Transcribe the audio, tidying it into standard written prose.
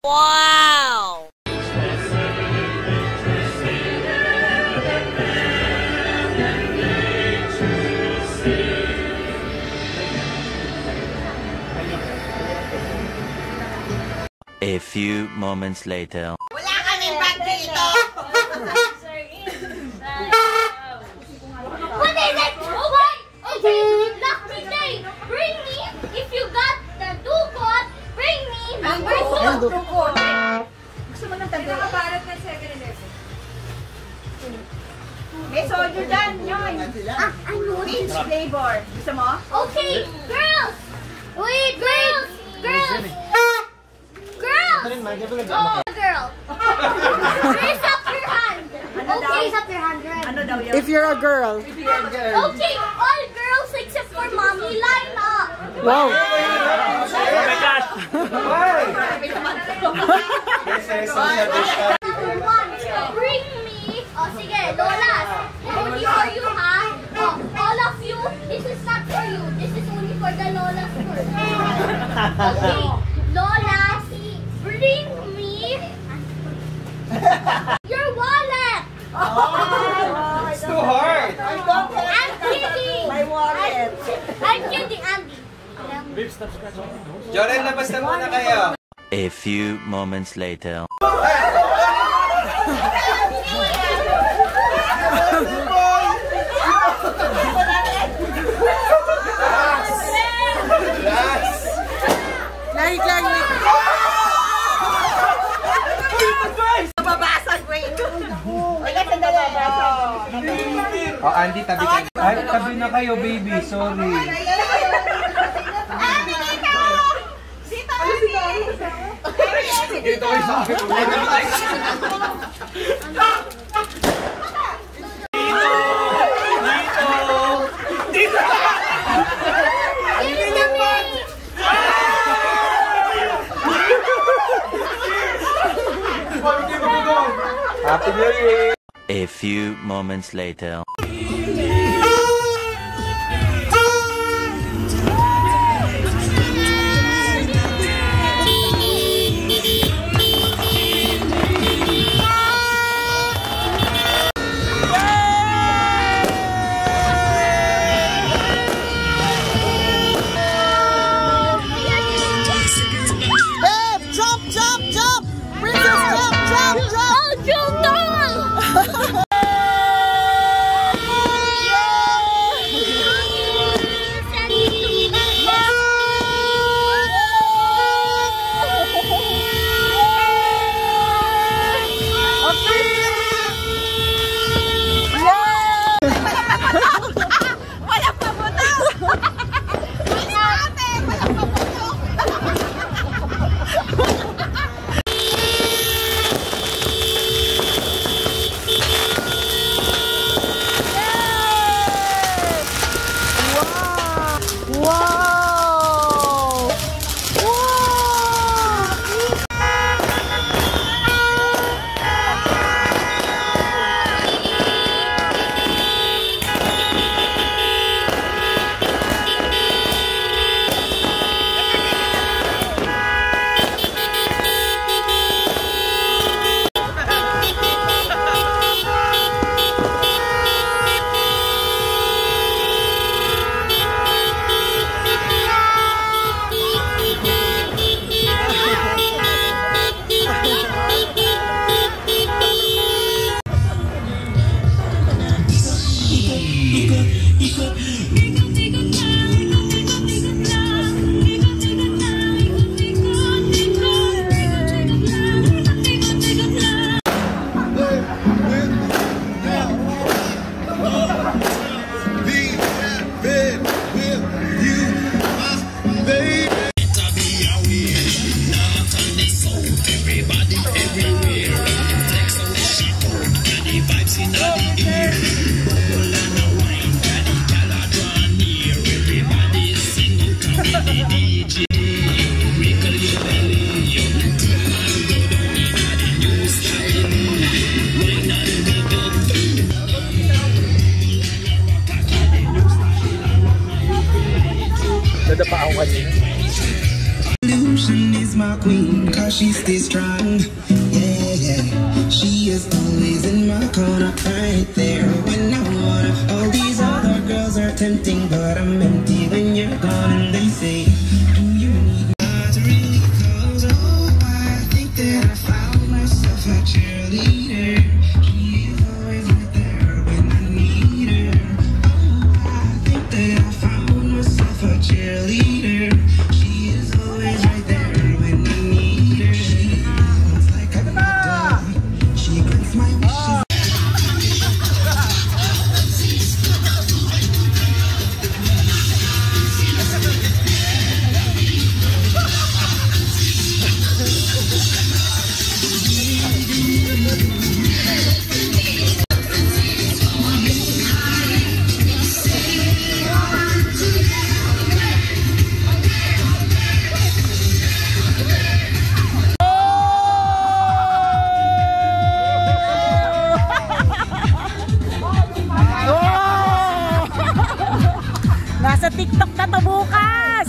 Wow! A few moments later. Wala kaming bag dito! What is it? Oh, why? Okay, lucky day. Bring me, if you got the dukot, bring me number 2. Gusto mo ng tabi? Nakabarat ng 7-Eleven. May soju dyan, yun. Ano? Peach flavor. Gusto mo? Okay, girls. Wait, girls. Girls. Girls. Oh, girl. Raise up your hand. Okay, raise up your hand. Ano daw yun? If you're a girl. Okay, all girls except for mommy, line up. Wow. Oh my gosh! Number 1, bring me. Oh, sige, Lolas. Only for you, ha? Oh, all of you, this is not for you. This is only for the Lolas first. Okay, Lolas, bring me your wallet. It's too hard! I'm kidding. My wallet. I'm kidding, Andy. Joren, labas na muna kayo! A few moments later. Nababasag, wait. Ay, sandali. Oh, Andy, tabi kayo. Ay, tabi na kayo, baby. Sorry. Abi, dito! Dito, Abi! Dito kayo sa akin. Happy New Year! A few moments later. Nadapa ako kasi. is my queen, cause she stays strong. Yeah, yeah. She is always in my corner, right there when I wanna. All these other girls are tempting, but I'm empty when you're gone. And they say, do you need not really close? Oh, I think that I found myself a cheerleader. She is always right there when I need her. Oh, I think that I found myself a cheerleader. She is always right there when I need her. She looks like a dog. She grants my wishes. Nasa TikTok na to bukas!